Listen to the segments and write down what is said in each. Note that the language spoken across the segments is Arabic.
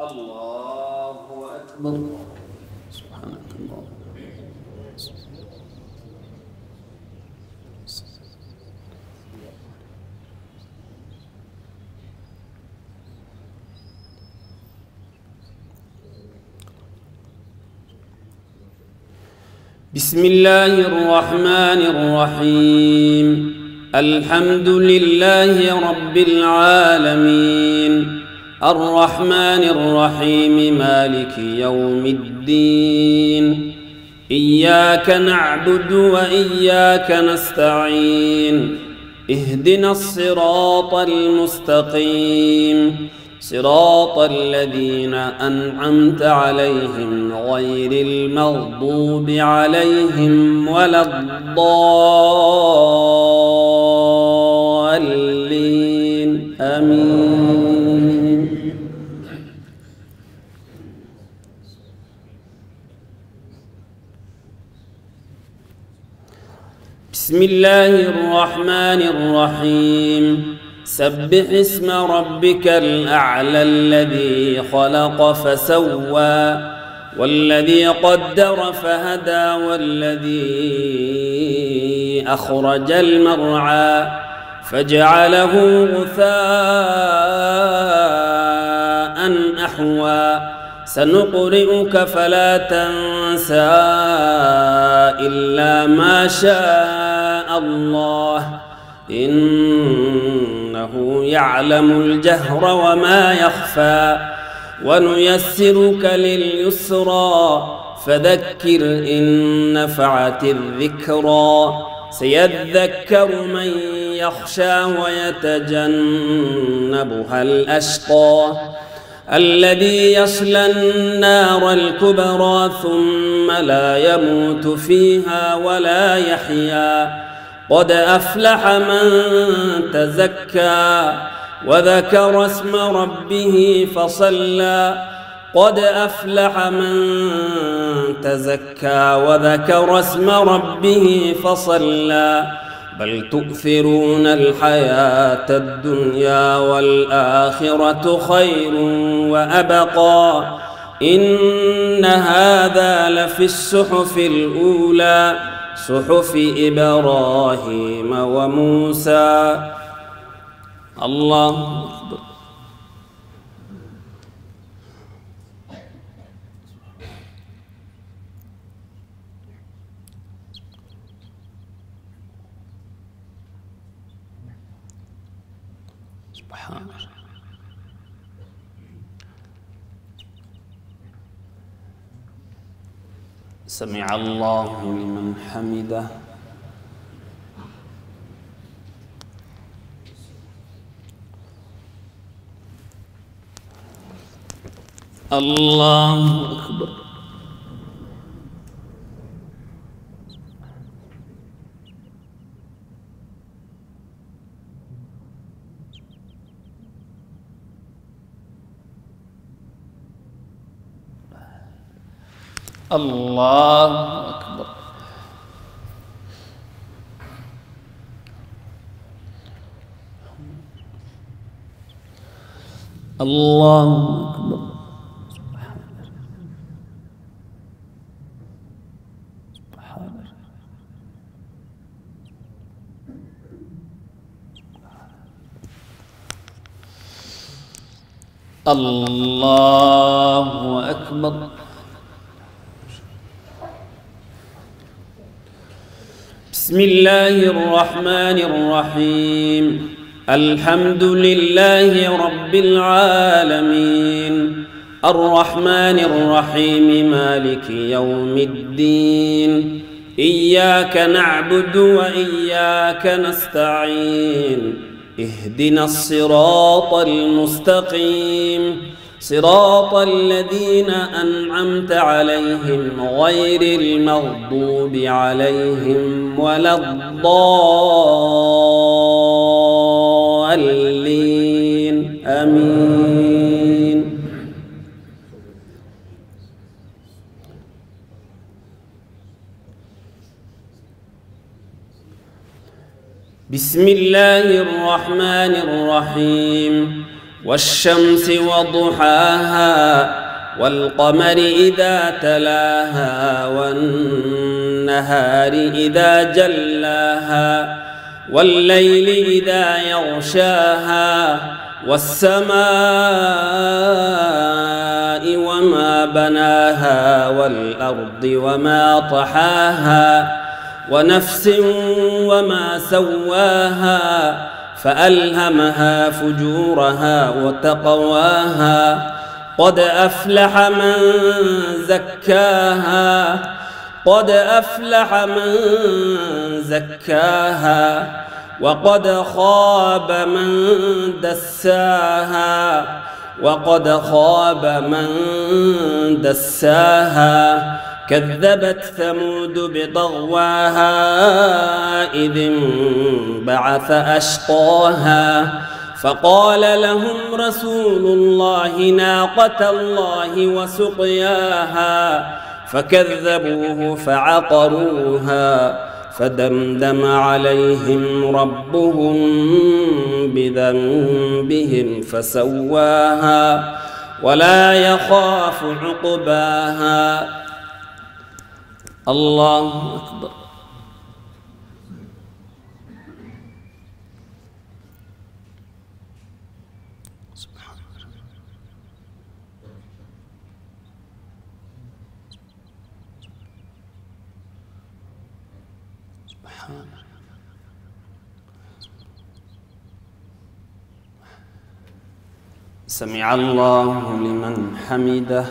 الله أكبر. سبحانك الله. بسم الله الرحمن الرحيم. الحمد لله رب العالمين الرحمن الرحيم مالك يوم الدين. إياك نعبد وإياك نستعين. اهدنا الصراط المستقيم صراط الذين أنعمت عليهم غير المغضوب عليهم ولا الضالين آمين. بسم الله الرحمن الرحيم. سبح اسم ربك الأعلى الذي خلق فسوى والذي قدر فهدى والذي أخرج المرعى فجعله غثاء أحوى. سنقرئك فلا تنسى إلا ما شاء الله إنه يعلم الجهر وما يخفى. ونيسرك لليسرى فذكر إن نفعت الذكرى. سيذكر من يخشى ويتجنبها الأشقى الذي يصلى النار الكبرى ثم لا يموت فيها ولا يحيا. قد أفلح من تزكى وذكر اسم ربه فصلى. قد أفلح من تزكى وذكر اسم ربه فصلى. بل تؤثرون الحياة الدنيا والآخرة خير وأبقى. إن هذا لفي الصحف الأولى صحف إبراهيم وموسى. الله أكبر. سبحان الله. سمع الله لمن حمده. الله أكبر. الله أكبر. الله أكبر. الله أكبر. بسم الله الرحمن الرحيم. الحمد لله رب العالمين الرحمن الرحيم مالك يوم الدين. إياك نعبد وإياك نستعين. اهدنا الصراط المستقيم صراط الذين أنعمت عليهم غير المغضوب عليهم ولا الضالين آمين. بسم الله الرحمن الرحيم. والشمس وضحاها والقمر إذا تلاها والنهار إذا جلاها والليل إذا يغشاها والسماء وما بناها والأرض وما طحاها ونفس وما سواها فألهمها فجورها وتقواها قد أفلح من زكاها قد أفلح من زكاها وقد خاب من دساها وقد خاب من دساها كذبت ثمود بطغواها إذ انبعث أشقاها فقال لهم رسول الله ناقة الله وسقياها فكذبوه فعقروها فدمدم عليهم ربهم بذنبهم فسواها ولا يخاف عقباها. الله أكبر. سمع الله لمن حمده.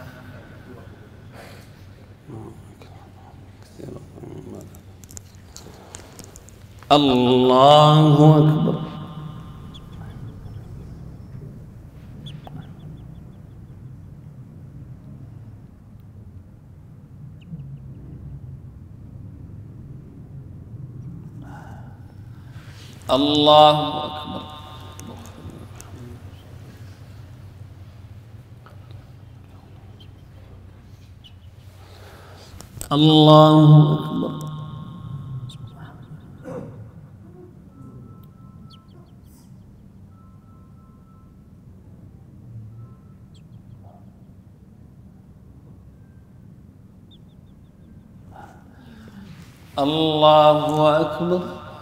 الله أكبر. الله أكبر. الله أكبر. الله أكبر.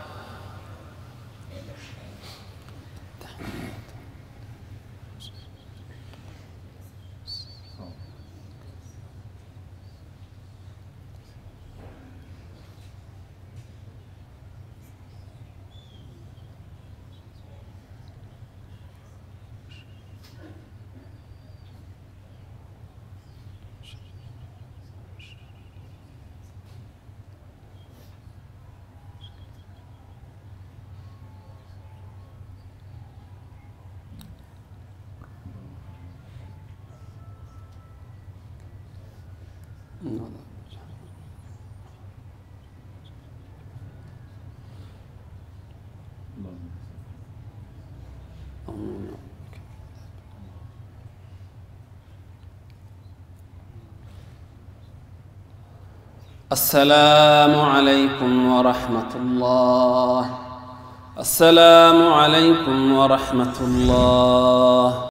السلام عليكم ورحمة الله. السلام عليكم ورحمة الله.